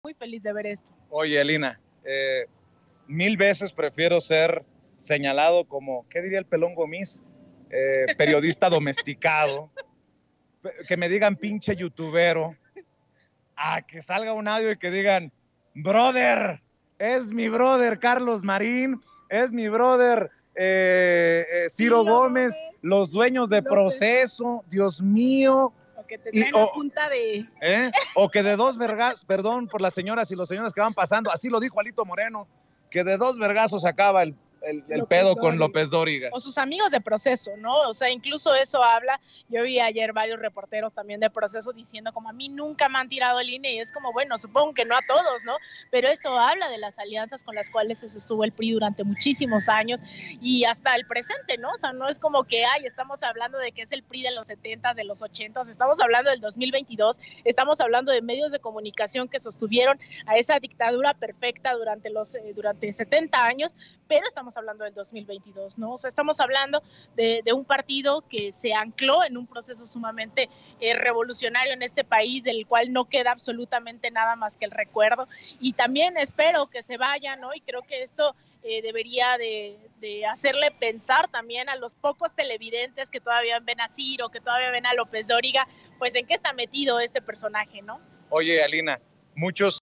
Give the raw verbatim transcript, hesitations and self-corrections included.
muy feliz de ver esto. Oye, Alina, eh, mil veces prefiero ser señalado como, ¿qué diría el Pelón Gomis? Eh, periodista domesticado, que me digan pinche youtubero, a que salga un audio y que digan, brother, es mi brother Carlos Marín, es mi brother eh, eh, Ciro Ciro Gómez, Gómez, los dueños de López. Proceso, Dios mío. O que te traen Y, o, a punta de... ¿eh? O que de dos vergazos, perdón por las señoras y los señores que van pasando, así lo dijo Alito Moreno, que de dos vergazos acaba el, el, el pedo Dóriga. con López Dóriga. O sus amigos de Proceso, ¿no? O sea, incluso eso habla. Yo vi ayer varios reporteros también de Proceso diciendo como a mí nunca me han tirado el I N E y es como, bueno, supongo que no a todos, ¿no? Pero eso habla de las alianzas con las cuales se sostuvo el P R I durante muchísimos años y hasta el presente, ¿no? O sea, no es como que, ay, estamos hablando de que es el P R I de los setentas, de los ochentas, estamos hablando del dos mil veintidós, estamos hablando de medios de comunicación que sostuvieron a esa dictadura perfecta durante los eh, durante setenta años, pero estamos hablando del dos mil veintidós, ¿no? O sea, estamos hablando de, de un partido que se ancló en un proceso sumamente eh, revolucionario en este país, del cual no queda absolutamente nada más que el recuerdo, y también espero que se vaya, ¿no? Y creo que esto eh, debería de, de hacerle pensar también a los pocos televidentes que todavía ven a Ciro, que todavía ven a López Dóriga, pues en qué está metido este personaje, ¿no? Oye, Alina, muchos